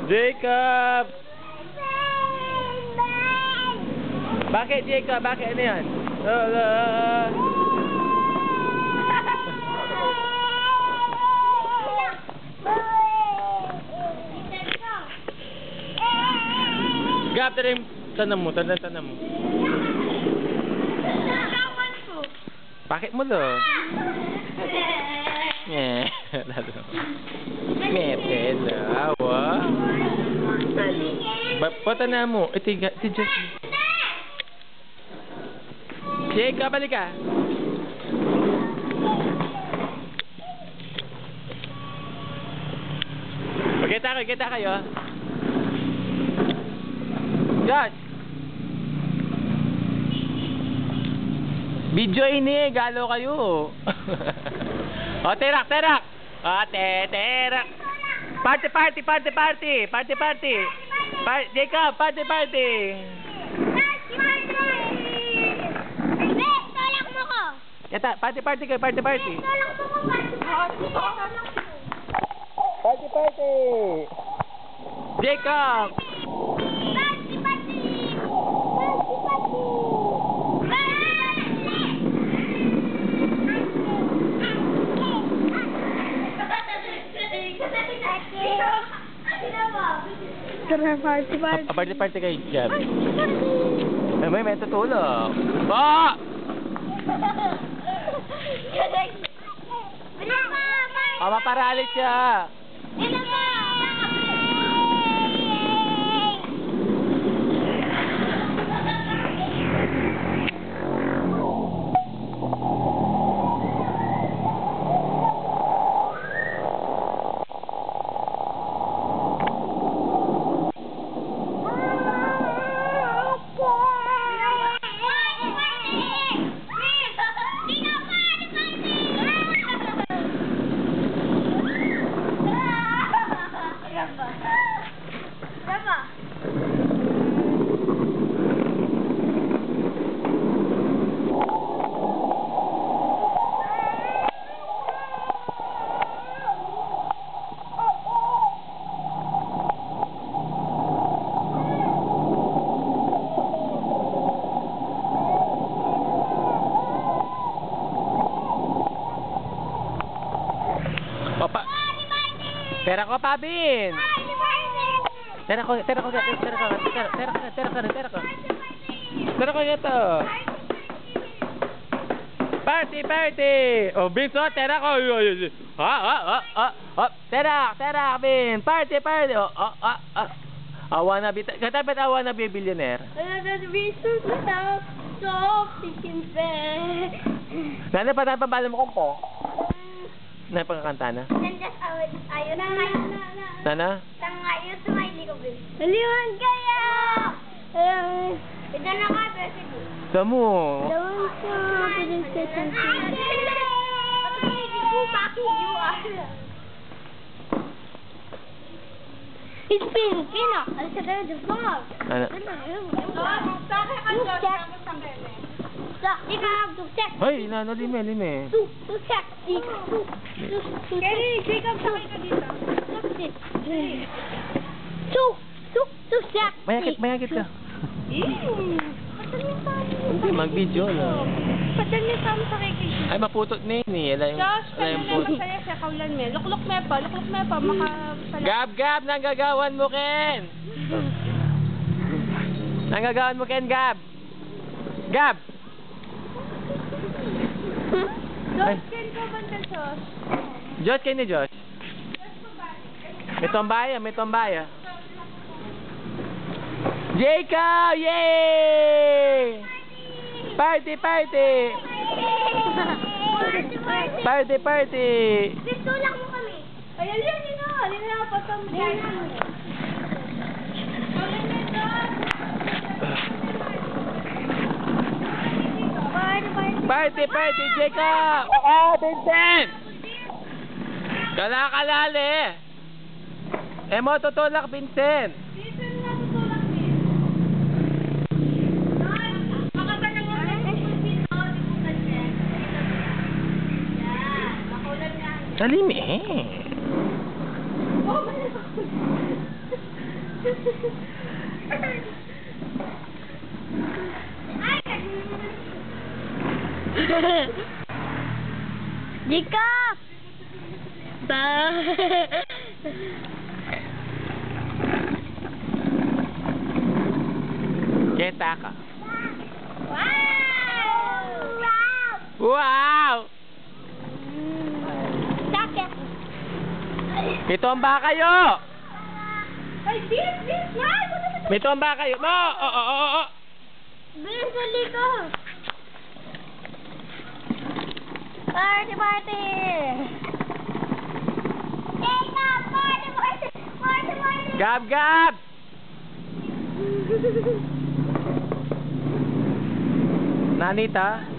Jacob! Bakit, Jacob? Bakit? Ano yan? Gab, tara yung tanam mo. Tanam mo. Bakit mo lo? Mete na, awa. Pata na mo. Ito just... Jacob, balik ka. Kita kayo. Josh. Video ini, galo kayo. O, terak. O, terak. Party. Jacob, party. Tolak mo ko. Yata, party kayo, party. Tolak mo ko, Party. Jacob. Party kayo, Jab. May tutulog. Ba! Mapaparalit siya. Tera ko, Pabin! Tera ko ito! Party! Oh, Bin, so, tera ko! Tera, Bin! Party! Awa na, katapat awa na, billionaire. Nana, patapabala mo kong po? Napagkakanta na? Ayun na ngayon. Nana? Ayun sa may hindi ko bin. Haliwan kayo! Ito na ka, President. Samu! Haliwan ko. It's Filipino. Ano sa tayo the vlog? Ano? Hoy, lime. Kenny, Jacob, sakay ka dito. Mayakit ka. Hindi, mag-video na. Padali sa mo sakay kayo. Ay, maputot na yun eh. Josh, masaya siya kaulan me. Lukluk me pa, Gab, nanggagawan mo, Ken! Nanggagawan mo, Ken, Gab! Josh, Ken ko banda, Josh? Josh, Ken ni Josh? May tombaya. Jacob! Yay! Party! Tulak mo kami. Ay, alin na, patambay na. Party, Jacob! Vincent! Kalakalali! Mo tutulak, Vincent! Talim eh. Jacob! Kita ka. Wow! Wow! Wow! Sakit. Ito ang bakayo! Ay, bis! Yan! Ito ang bakayo mo! Oo. Bis, huli ko! Party! Jacob! Party! Gab! Nanita?